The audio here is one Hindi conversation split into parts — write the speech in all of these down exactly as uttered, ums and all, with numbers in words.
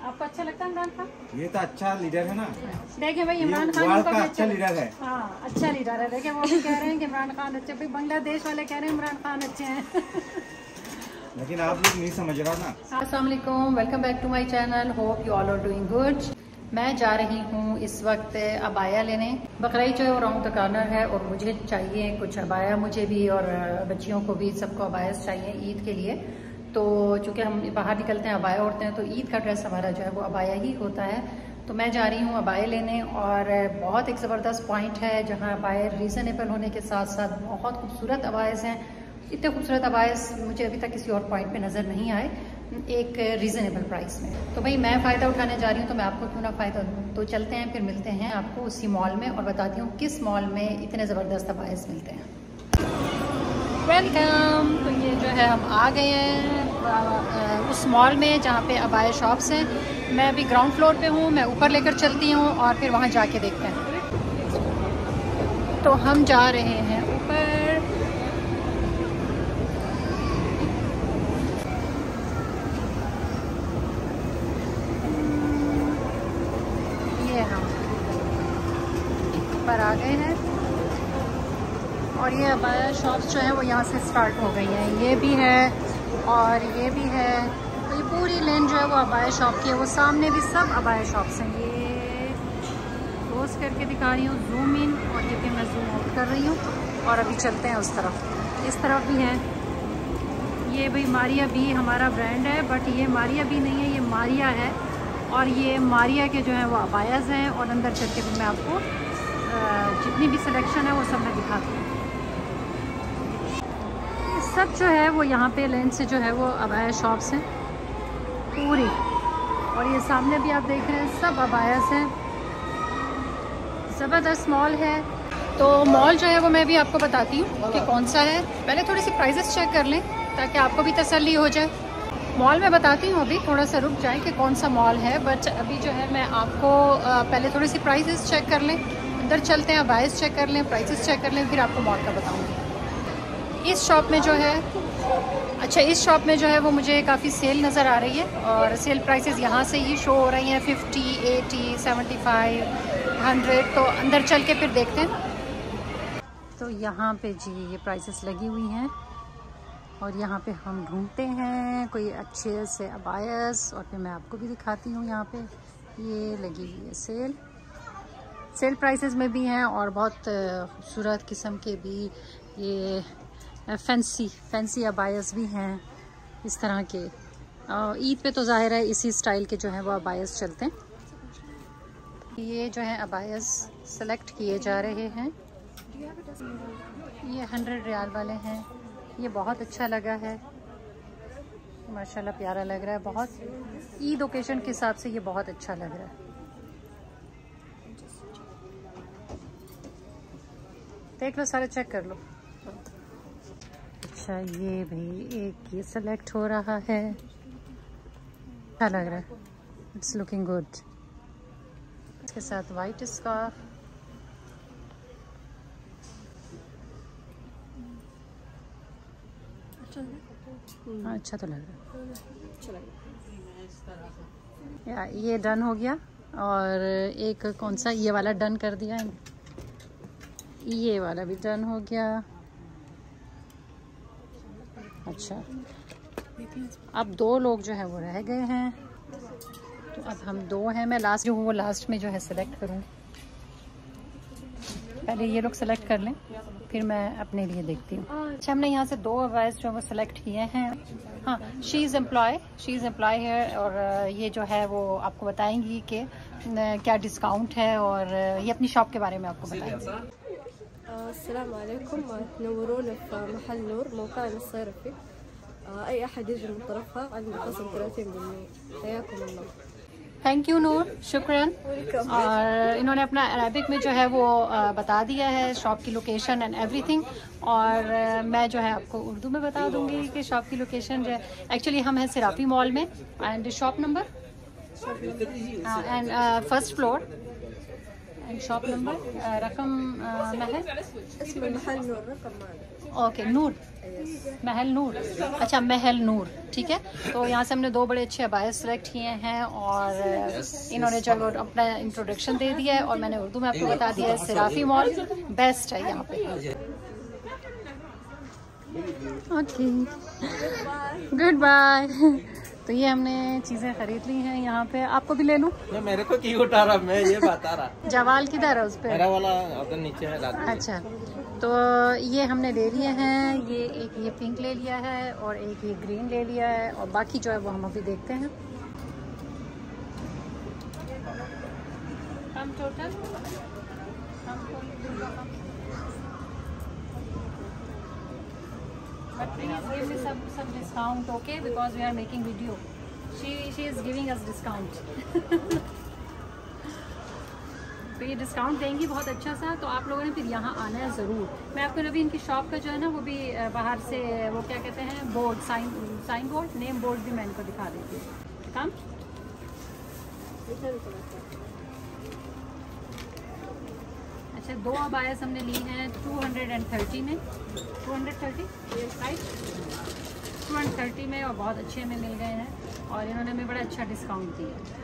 आपको अच्छा लगता है इमरान खान? ये तो अच्छा लीडर है ना। देखे भाई इमरान खान का अच्छा लीडर है। हाँ अच्छा लीडर है। देखे वो भी कह रहे हैं कि इमरान खान अच्छे, भाई बांग्लादेश वाले कह रहे हैं इमरान खान अच्छे हैं लेकिन आप लोग नहीं समझ रहा ना। अस्सलाम वालेकुम, welcome back to my channel, hope you all are doing good. मैं जा रही हूँ इस वक्त अबाया लेने। बकरीद जो है वो राउंड द कॉर्नर है और मुझे चाहिए कुछ अबाया, मुझे भी और बच्चियों को भी, सबको अबाया चाहिए ईद के लिए। तो चूँकि हम बाहर निकलते हैं अबाया उड़ते हैं, तो ईद का ड्रेस हमारा जो है वो अबाया ही होता है। तो मैं जा रही हूँ अबाया लेने और बहुत एक ज़बरदस्त पॉइंट है जहाँ अबाया रीज़नेबल होने के साथ साथ बहुत खूबसूरत अबायस हैं। इतने खूबसूरत अबायस मुझे अभी तक किसी और पॉइंट पे नज़र नहीं आए एक रीज़नेबल प्राइस में। तो भाई मैं फ़ायदा उठाने जा रही हूँ, तो मैं आपको क्यों ना फ़ायदा दूँ। तो चलते हैं, फिर मिलते हैं आपको उसी मॉल में और बताती हूँ किस मॉल में इतने ज़बरदस्त अबायस मिलते हैं। वेलकम। तो ये जो है हम आ गए हैं उस मॉल में जहाँ पे अबाया शॉप्स हैं। मैं अभी ग्राउंड फ्लोर पे हूँ, मैं ऊपर लेकर चलती हूँ और फिर वहाँ जाके देखते हैं। तो हम जा रहे हैं ऊपर। ये हम ऊपर आ गए हैं और ये अबाया शॉप्स जो है वो यहाँ से स्टार्ट हो गई हैं। ये भी है और ये भी है। तो ये पूरी लेन जो है वो अबाया शॉप की है। वो सामने भी सब अबाया शॉप्स हैं। ये क्लोज करके दिखा रही हूँ, जूम इन, और ये भी मैं जूम आउट कर रही हूँ। और अभी चलते हैं उस तरफ। इस तरफ भी है। ये भाई मारिया भी हमारा ब्रांड है, बट ये मारिया भी नहीं है, ये मारिया है। और ये मारिया के जो है वो अबायाज हैं। और अंदर चल के भी मैं आपको जितनी भी सिलेक्शन है वो सब मैं दिखाती हूँ। सब जो है वो यहाँ पे लेन से जो है वो अबाया शॉप्स हैं पूरी। और ये सामने भी आप देख रहे हैं सब अबायास हैं। ज़बरदस्त मॉल है। तो मॉल जो है वो मैं भी आपको बताती हूँ कि कौन सा है। पहले थोड़ी सी प्राइसेस चेक कर लें ताकि आपको भी तसल्ली हो जाए। मॉल में बताती हूँ, अभी थोड़ा सा रुक जाए कि कौन सा मॉल है। बट अभी जो है मैं आपको पहले थोड़ी सी प्राइसेस चेक कर लें, अंदर चलते हैं, अबायास चेक कर लें, प्राइसेस चेक कर लें, फिर आपको मॉल का बताऊँगी। इस शॉप में जो है, अच्छा इस शॉप में जो है वो मुझे काफ़ी सेल नज़र आ रही है और सेल प्राइसेस यहाँ से ही शो हो रही हैं, fifty, eighty, seventy five, hundred. तो अंदर चल के फिर देखते हैं। तो यहाँ पे जी ये प्राइसेस लगी हुई हैं और यहाँ पे हम ढूंढते हैं कोई अच्छे से अबायस और फिर मैं आपको भी दिखाती हूँ। यहाँ पे ये लगी हुई है सेल। सेल प्राइसेस में भी हैं और बहुत खूबसूरत किस्म के भी ये फैंसी फैंसी अबायस भी हैं इस तरह के। ईद पे तो ज़ाहिर है इसी स्टाइल के जो हैं वो अबायस चलते हैं। ये जो है अबायस सेलेक्ट किए जा रहे हैं। ये हंड्रेड रियाल वाले हैं। ये बहुत अच्छा लगा है, माशाल्लाह प्यारा लग रहा है बहुत। ईद ओकेजन के हिसाब से ये बहुत अच्छा लग रहा है। देख लो, सारे चेक कर लो। अच्छा ये भाई एक ये सेलेक्ट हो रहा है, अच्छा लग रहा है, इट्स लुकिंग गुड। इसके साथ वाइट स्कार्फ, हाँ अच्छा तो लग रहा है। या ये डन हो गया और एक कौन सा ये वाला डन कर दिया है, ये वाला भी डन हो गया। अच्छा अब दो लोग जो है वो रह गए हैं, तो अब हम दो हैं। मैं लास्ट जो हूँ वो लास्ट में जो है सेलेक्ट करूँ। पहले ये लोग सेलेक्ट कर लें, फिर मैं अपने लिए देखती हूँ। अच्छा हमने यहाँ से दो अबायस जो है वो सेलेक्ट किए हैं। हाँ, she is employ she is employ है और ये जो है वो आपको बताएंगी कि क्या डिस्काउंट है और ये अपनी शॉप के बारे में आपको बताएंगी। السلام عليكم، تنورونا في محل نور موقعنا الصيرفي. أي أحد يجي من طرفها عنده خصم ثلاثين بالمئة. حياكم الله। थैंक यू नूर, शुक्रिया। और इन्होंने अपना अरबिक में जो है वो बता दिया है शॉप की लोकेशन एंड एवरीथिंग। और मैं जो है आपको उर्दू में बता दूंगी कि शॉप की लोकेशन जो है, एक्चुअली हम हैं सिराफी मॉल में and shop number and first floor and shop number रकम में है। اسم المحل نور رقم ओके नूर, महल नूर, अच्छा महल नूर, ठीक है। तो यहाँ से हमने दो बड़े अच्छे अबायस सेलेक्ट किए हैं और इन्होंने जो है अपना इंट्रोडक्शन दे दिया है और मैंने उर्दू में आपको बता दिया है सिराफी मॉल बेस्ट है यहाँ पे। Okay goodbye. तो ये हमने चीज़ें खरीद ली हैं यहाँ पे, आपको भी ले लूँ? मेरे को क्यों उठा रहा, मैं ये बता रहा। जवाल किधर है उस पे? मेरा वाला उधर नीचे है। अच्छा तो ये हमने ले लिए हैं, ये एक ये पिंक ले लिया है और एक ये ग्रीन ले लिया है और बाकी जो है वो हम अभी देखते हैं। हम total But please give me some some discount, okay? Because we are making video. She she is giving us discount. तो ये डिस्काउंट देंगी बहुत अच्छा सा, तो आप लोगों ने फिर यहाँ आना है ज़रूर। मैं आपको अभी इनकी शॉप का जो है ना वो भी बाहर से वो क्या कहते हैं board, sign sign board, name board भी मैं इनको दिखा देती हूँ। काम अच्छा, दो अबायस हमने ली हैं टू हंड्रेड एंड थर्टी में, two hundred thirty right, two hundred thirty में और बहुत अच्छे में मिल गए हैं और इन्होंने हमें बड़ा अच्छा डिस्काउंट दिया।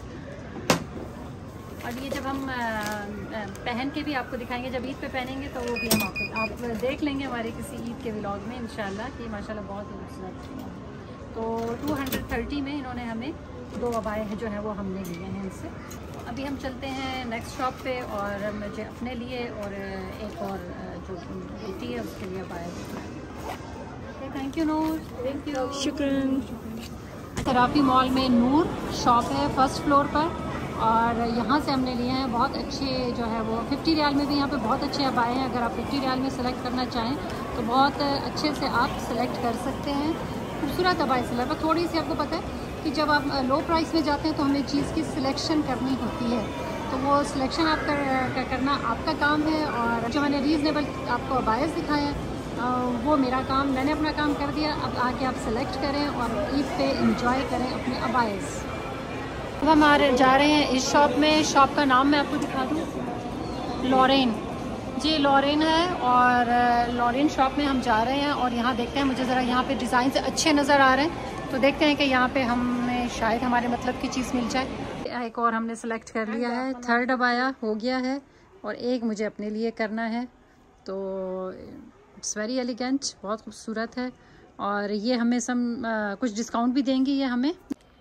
और ये जब हम पहन के भी आपको दिखाएंगे, जब ईद पे पहनेंगे तो वो भी हम आपको आप देख लेंगे हमारे किसी ईद के व्लॉग में इंशाल्लाह कि माशाल्लाह बहुत खूबसूरत है। तो टू हंड्रेड थर्टी में इन्होंने हमें दो अबाए जो है वो हमने लिए हैं इनसे। अभी हम चलते हैं नेक्स्ट शॉप पे और मुझे अपने लिए और एक और जो बेटी है उसके लिए abaya. Thank you Noor, thank you, शुक्रिया। सराफी मॉल में नूर शॉप है फर्स्ट फ्लोर पर और यहाँ से हमने लिए हैं बहुत अच्छे जो है वो फिफ्टी रियाल में भी यहाँ पे बहुत अच्छे अबाए हैं। अगर आप फिफ्टी रियाल में सेलेक्ट करना चाहें तो बहुत अच्छे से आप सेलेक्ट कर सकते हैं। खूबसूरत अबाए सिलेक्ट, पर थोड़ी सी आपको पता है कि जब आप लो प्राइस में जाते हैं तो हमें चीज़ की सिलेक्शन करनी होती है, तो वो सिलेक्शन आप कर, कर, करना आपका काम है। और जो मैंने रीज़नेबल आपको अबायस दिखाए हैं वो मेरा काम, मैंने अपना काम कर दिया। अब आके आप सेलेक्ट करें और ईद पे इंजॉय करें अपने अबायस। अब हम आ रहे जा रहे हैं इस शॉप में, शॉप का नाम मैं आपको दिखा दूँ, लॉरेन जी, लॉरेन है और लॉरेन शॉप में हम जा रहे हैं और यहाँ देखते हैं, मुझे ज़रा यहाँ पे डिज़ाइन से अच्छे नज़र आ रहे हैं तो देखते हैं कि यहाँ पे हमें शायद हमारे मतलब की चीज़ मिल जाए। एक और हमने सेलेक्ट कर लिया है, थर्ड अबाया हो गया है और एक मुझे अपने लिए करना है। तो इट्स वेरी एलिगेंट, बहुत खूबसूरत है और ये हमें सम आ, कुछ डिस्काउंट भी देंगी ये हमें।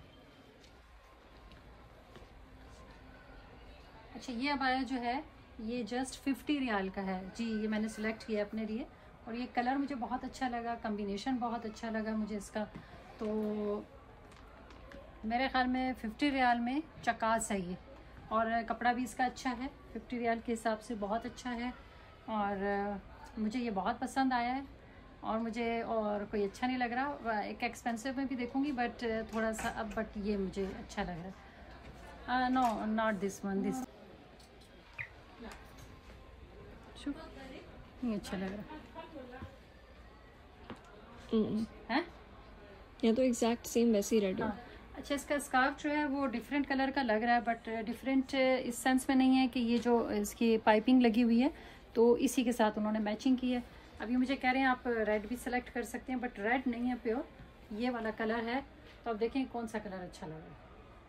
अच्छा ये अबाया जो है ये जस्ट फिफ्टी रियाल का है जी, ये मैंने सेलेक्ट किया अपने लिए और ये कलर मुझे बहुत अच्छा लगा, कम्बिनेशन बहुत अच्छा लगा मुझे इसका। तो मेरे ख्याल में फिफ्टी रियाल में चकास है ये और कपड़ा भी इसका अच्छा है, फिफ्टी रियाल के हिसाब से बहुत अच्छा है और मुझे ये बहुत पसंद आया है और मुझे और कोई अच्छा नहीं लग रहा। एक एक्सपेंसिव में भी देखूंगी बट थोड़ा सा अब, बट ये मुझे अच्छा लग रहा है। No not this one, this नहीं अच्छा लग रहा है, ये तो एग्जैक्ट सेम वैसे ही रेड है। अच्छा इसका स्कार्फ जो है वो डिफरेंट कलर का लग रहा है बट डिफरेंट इस सेंस में नहीं है कि ये जो इसकी पाइपिंग लगी हुई है तो इसी के साथ उन्होंने मैचिंग की है। अभी मुझे कह रहे हैं आप रेड भी सिलेक्ट कर सकते हैं बट रेड नहीं है, प्योर ये वाला कलर है। तो अब देखें कौन सा कलर अच्छा लग रहा है।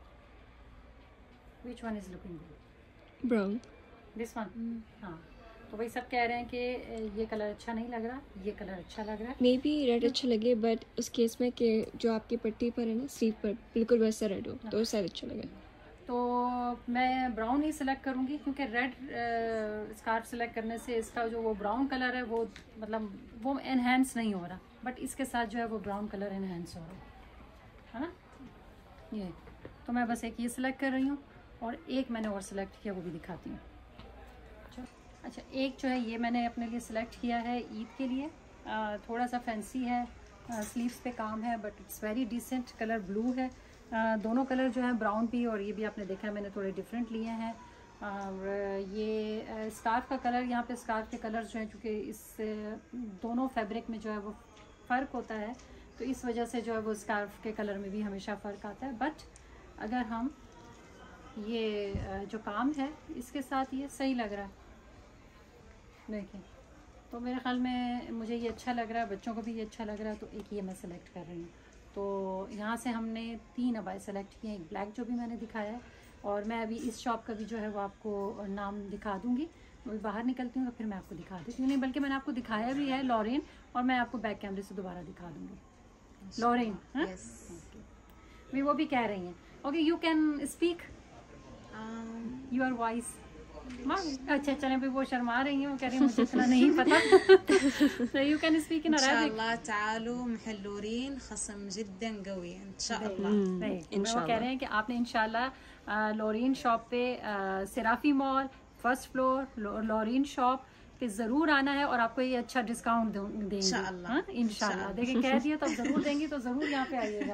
Which one is looking good? Brown, this one. हाँ तो वही सब कह रहे हैं कि ये कलर अच्छा नहीं लग रहा, ये कलर अच्छा लग रहा है। मे बी रेड अच्छा लगे बट उस केस में कि जो आपकी पट्टी पर है ना स्लीव पर बिल्कुल वैसा रेड हो तो शायद अच्छा लगे। तो मैं ब्राउन ही सिलेक्ट करूँगी क्योंकि रेड स्कार्फ सिलेक्ट करने से इसका जो वो ब्राउन कलर है वो मतलब वो एनहेंस नहीं हो रहा, बट इसके साथ जो है वो ब्राउन कलर एनहेंस हो रहा है ना। ये तो मैं बस एक ये सिलेक्ट कर रही हूँ और एक मैंने और सिलेक्ट किया वो भी दिखाती हूँ। अच्छा एक जो है ये मैंने अपने लिए सिलेक्ट किया है ईद के लिए, आ, थोड़ा सा फैंसी है, स्लीव्स पे काम है but it's very decent, colour blue है। आ, दोनों कलर जो है ब्राउन भी और ये भी आपने देखा है मैंने थोड़े डिफरेंट लिए हैं। और ये स्कार्फ का कलर, यहाँ पे स्कार्फ के कलर्स जो हैं चूँकि इस दोनों फैब्रिक में जो है वो फ़र्क होता है तो इस वजह से जो है वो स्कार्फ के कलर में भी हमेशा फ़र्क आता है। बट अगर हम ये जो काम है इसके साथ ये सही लग रहा है, देखिए तो मेरे ख्याल में मुझे ये अच्छा लग रहा है, बच्चों को भी ये अच्छा लग रहा है, तो एक ये मैं सेलेक्ट कर रही हूँ। तो यहाँ से हमने तीन अबाए सेलेक्ट किए, एक ब्लैक जो भी मैंने दिखाया है, और मैं अभी इस शॉप का भी जो है वो आपको नाम दिखा दूँगी। मैं बाहर निकलती हूँ तो फिर मैं आपको दिखा देती हूँ, नहीं बल्कि मैंने आपको दिखाया भी है लॉरेन, और मैं आपको बैक कैमरे से दोबारा दिखा दूँगी लॉरेन। हाँ भी वो भी कह रही हैं। Okay, you can speak your voice. अच्छा चलें, भी वो शर्मा रही हैं, वो कह रही हैं मुझे इतना नहीं पता। So you can speak in Arabic. इंशाल्लाह तालू महल्लूरीन खसम जिद्दन कवी इंशाल्लाह। वो कह रहे हैं कि आपने इंशाल्लाह लॉरेन शॉप पे, Sirafi mall first floor Lauren shop पे ज़रूर आना है, और आपको ये अच्छा डिस्काउंट देंगे इंशाल्लाह। इंशाल्लाह देखिए, कह दिया तो अब ज़रूर देंगे, तो ज़रूर यहाँ पे आइएगा।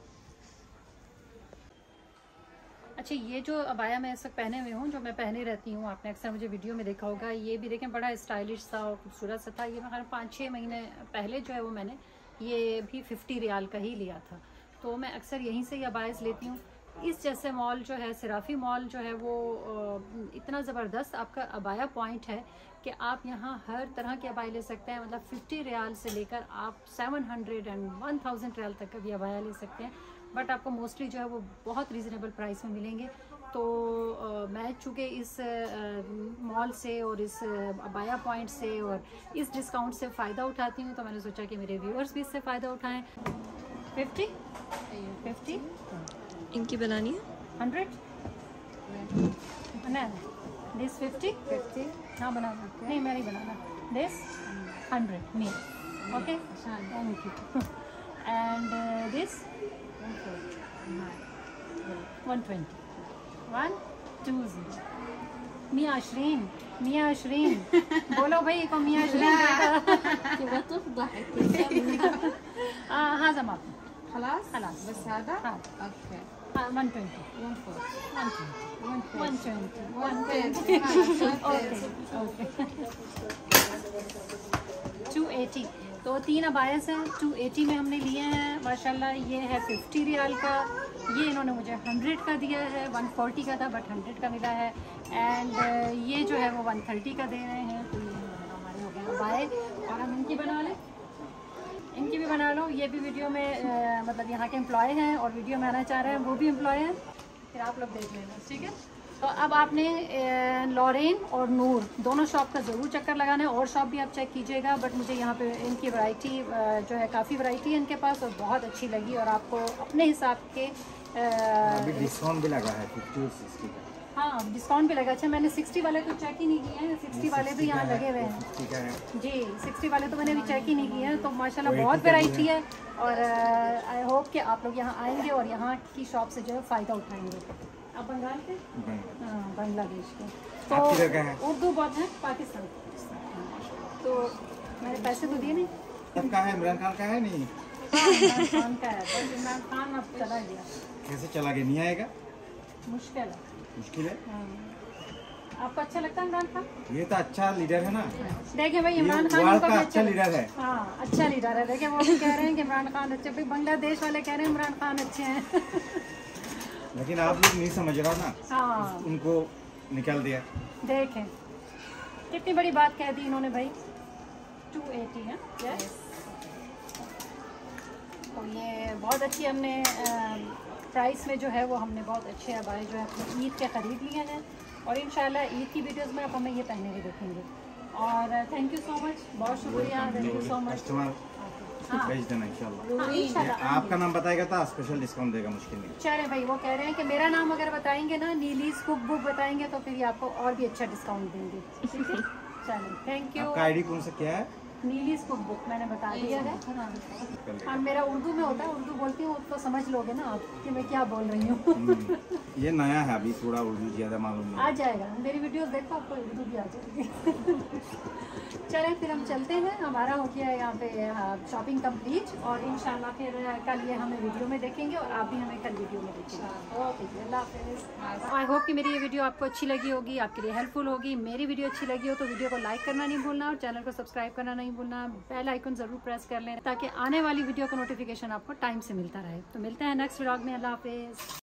अच्छा, ये जो अबाया मैं इस वक्त पहने हुए हूँ, जो मैं पहने रहती हूँ, आपने अक्सर मुझे वीडियो में देखा होगा, ये भी देखें बड़ा स्टाइलिश सा और खूबसूरत सा था। ये मैं पाँच छः महीने पहले जो है वो मैंने ये भी फिफ्टी रियाल का ही लिया था। तो मैं अक्सर यहीं से ही अबायस लेती हूँ। इस जैसे मॉल जो है, सिराफी मॉल जो है, वो इतना ज़बरदस्त आपका अबाया पॉइंट है कि आप यहाँ हर तरह के अबाया ले सकते हैं। मतलब फिफ्टी रियाल से लेकर आप seven hundred and one thousand riyal तक का भी अबाया ले सकते हैं, बट आपको मोस्टली जो है वो बहुत रीज़नेबल प्राइस में मिलेंगे। तो आ, मैं चूँकि इस मॉल से और इस अबाया पॉइंट से और इस डिस्काउंट से फ़ायदा उठाती हूँ, तो मैंने सोचा कि मेरे व्यूअर्स भी इससे फ़ायदा उठाएँ। फिफ्टी फिफ्टी इनकी बनानी है हंड्रेड बनाना, दिस फिफ्टी फिफ्टी हाँ बनाना, नहीं मैं नहीं बनाना, दिस हंड्रेड मी, okay thank you. And this one twenty one two zero मिया अशरीन मिया अशरीन बोलो भाई को मिया अशरीन تبغى تفضحك हाँ जमा خلاص خلاص بس هذا हाँ اوكي हाँ one twenty one four one twenty one one twenty one okay two eighty. तो तीन अबायस हैं, टू एटी में हमने लिए हैं माशाल्लाह। ये है फिफ्टी रियाल का, ये इन्होंने मुझे हंड्रेड का दिया है, वन फोर्टी का था बट हंड्रेड का मिला है। एंड ये जो है वो वन थर्टी का दे रहे हैं। तो ये हमारे हो गए अबाए, और हम इनकी बना लें, इनकी भी बना लो। ये भी वीडियो में आ, मतलब यहाँ के एम्प्लॉय हैं और वीडियो में आना चाह रहे हैं, वो भी एम्प्लॉय हैं, फिर आप लोग देख लेना, ठीक है। तो अब आपने लॉरेन और नूर दोनों शॉप का ज़रूर चक्कर लगाना है, और शॉप भी आप चेक कीजिएगा। बट मुझे यहाँ पे इनकी वैरायटी जो है काफ़ी वैरायटी है इनके पास, और बहुत अच्छी लगी, और आपको अपने हिसाब के अभी डिस्काउंट भी लगा है फिफ्टी और सिक्सटी का। हाँ डिस्काउंट भी लगा। अच्छा मैंने सिक्सटी वाले तो चेक ही नहीं किए हैं, सिक्सटी वाले भी यहाँ लगे हुए हैं ठीक है जी। सिक्सटी वाले तो मैंने अभी चेक ही नहीं किए हैं। तो माशाल्लाह बहुत वैरायटी है, और आई होप कि आप लोग यहाँ आएंगे और यहाँ की शॉप से जो है फ़ायदा उठाएंगे। आप बंगाल के? हाँ बांग्लादेश के। तो आप किधर के हैं? उर्दू बहुत है, पाकिस्तान। तो मैंने पैसे तो दिए नहीं। तब का है, इमरान खान का है नहीं? हाँ, इमरान खान का है, बस इमरान खान अब चला गया। कैसे चला गया, नहीं आएगा? मुश्किल है। मुश्किल है। हाँ। आपको अच्छा लगता है इमरान खान? ये तो अच्छा लीडर है ना। देखिए भाई इमरान खान वर्ल्ड को का भी अच्छा लीडर है। हाँ अच्छा लीडर है। देखिए वो भी कह रहे हैं कि इमरान खान अच्छे, भाई बांग्लादेश वाले कह रहे हैं इमरान खान अच्छे हैं। लेकिन आप लोग नहीं समझ रहा ना, हाँ उनको निकाल दिया। देखें कितनी बड़ी बात कह दी इन्होंने भाई। टू एटी है यस। तो ये बहुत अच्छी हमने प्राइस में जो है वो हमने बहुत अच्छे अबाए जो है अपनी ईद के ख़रीद लिए हैं, और इंशाल्लाह ईद की वीडियोस में आप हमें ये पहने हुए देखेंगे। और थैंक यू सो मच, बहुत शुक्रिया, thank you so much. Customer हाँ भेज देना इंशाल्लाह। हाँ, इंशाल्लाह। आपका नाम बताएगा तो स्पेशल डिस्काउंट देगा, मुश्किल नहीं। चले भाई, वो कह रहे हैं कि मेरा नाम अगर बताएंगे ना, नीलीज कुक बुक बताएंगे, तो फिर ये आपको और भी अच्छा डिस्काउंट देंगे, ठीक है। चलो थैंक यू। आपका आईडी कौन सा क्या है? नीलीज कुक बुक मैंने बता दिया है। हाँ हाँ मेरा उर्दू में होता है, उर्दू बोलती हूँ तो समझ लोगे ना आप कि मैं क्या बोल रही हूँ। ये नया है, अभी थोड़ा उर्दू ज़्यादा मालूम नहीं। आ जाएगा, मेरी वीडियोस देखो आपको उर्दू भी आ जाएगी। चलें फिर हम चलते हैं, हमारा हो गया है यहाँ पे शॉपिंग कंप्लीट, और इंशाल्लाह फिर कल ये हमें वीडियो में देखेंगे और आप भी हमें कल वीडियो में देखेंगे। ओके अल्लाह हाफ़िज़। आई होप कि मेरी ये वीडियो आपको अच्छी लगी होगी, आपके लिए हेल्पफुल होगी। मेरी वीडियो अच्छी लगी हो तो वीडियो को लाइक करना नहीं भूलना, और चैनल को सब्सक्राइब करना नहीं भूलना, बेल आइकन ज़रूर प्रेस कर लें ताकि आने वाली वीडियो का नोटिफिकेशन आपको टाइम से मिलता रहे। तो मिलते हैं नेक्स्ट व्लॉग में, अल्लाह हाफ़िज़।